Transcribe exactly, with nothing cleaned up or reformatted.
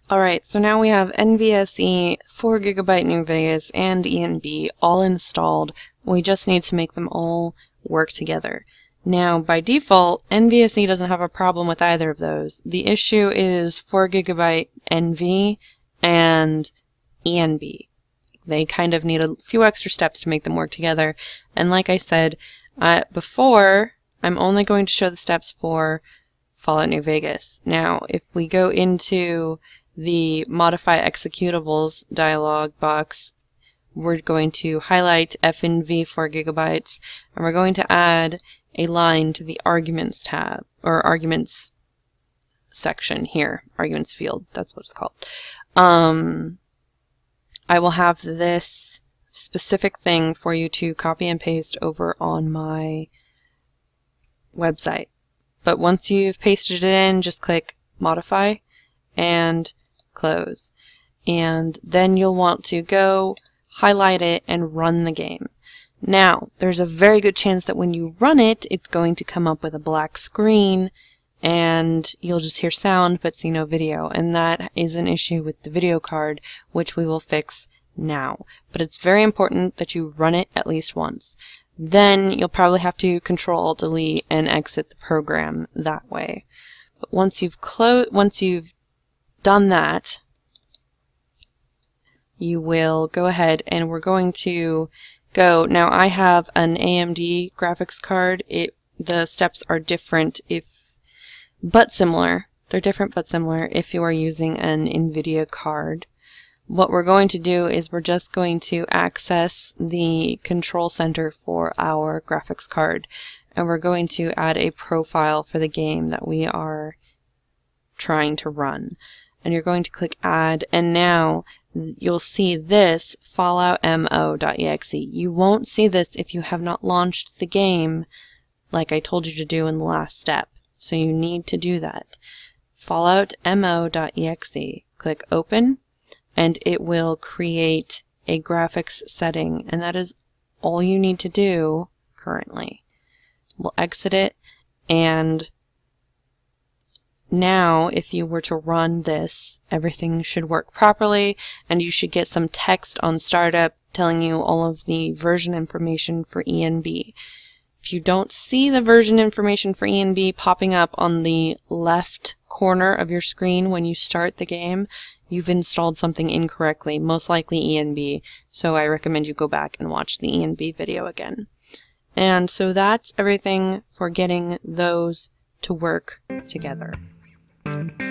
Alright, so now we have N V S E, four gigabyte New Vegas, and E N B all installed. We just need to make them all work together. Now, by default, N V S E doesn't have a problem with either of those. The issue is four gigabyte N V and E N B. They kind of need a few extra steps to make them work together. And like I said uh, before, I'm only going to show the steps for Fallout New Vegas. Now, if we go into the Modify Executables dialog box, we're going to highlight F N V four gigabytes, and we're going to add a line to the Arguments tab, or Arguments section here. Arguments field, that's what it's called. Um, I will have this specific thing for you to copy and paste over on my website. But once you've pasted it in, just click Modify and Close. And then you'll want to go highlight it and run the game. Now, there's a very good chance that when you run it, it's going to come up with a black screen and you'll just hear sound but see no video. And that is an issue with the video card, which we will fix now. But it's very important that you run it at least once. Then you'll probably have to Control-Alt-Delete and exit the program that way. But once you've closed, once you've done that, you will go ahead and we're going to go. Now I have an A M D graphics card. It the steps are different if but similar. They're different but similar if you are using an NVIDIA card. What we're going to do is we're just going to access the control center for our graphics card, and we're going to add a profile for the game that we are trying to run. And you're going to click Add, and now you'll see this fallout M O dot E X E. You won't see this if you have not launched the game like I told you to do in the last step. So you need to do that. fallout M O dot E X E. Click Open, and it will create a graphics setting, and that is all you need to do currently. We'll exit it, and now if you were to run this, everything should work properly, and you should get some text on startup telling you all of the version information for E N B. If you don't see the version information for E N B popping up on the left corner of your screen when you start the game, you've installed something incorrectly, most likely E N B, so I recommend you go back and watch the E N B video again. And so that's everything for getting those to work together.